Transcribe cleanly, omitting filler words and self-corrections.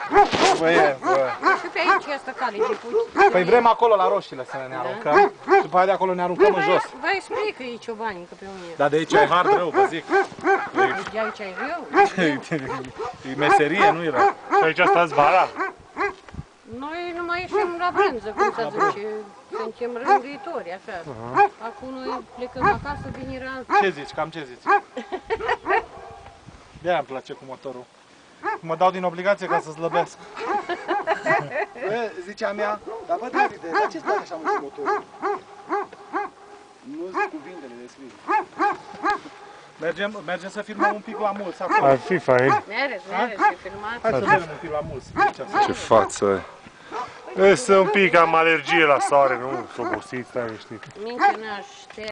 Băie, bă. Și pe aici este cale de puti. Păi vrem acolo la roșiile să ne aruncăm și după aia de acolo ne aruncăm în jos. Vă explic că e ciobanii, că pe unii. Dar de aici e hard rău, vă zic. De aici e rău. E meserie, nu e rău. Și aici stați vara? Noi nu mai ieșim la brânză, cum să zice. Suntem rânduitori, așa. Acum noi plecăm acasă, venirea altă. Ce zici? Cam ce zici? De-aia îmi place cu motorul. Mă dau din obligație ca să slăbesc. Bă, zicea mea, dar bă, Davide, de ce stai așa mult cu motorul? Nu zic cuvintele de scris. Mergem să filmăm un pic la mulți acolo. Ar fi fain. Mergeți și filmați. Hai să vedem un pic la mulți. Ce față! Sunt un pic, am alergie la soare, nu? S-o obosit, stai liniștit. Mintea n-aș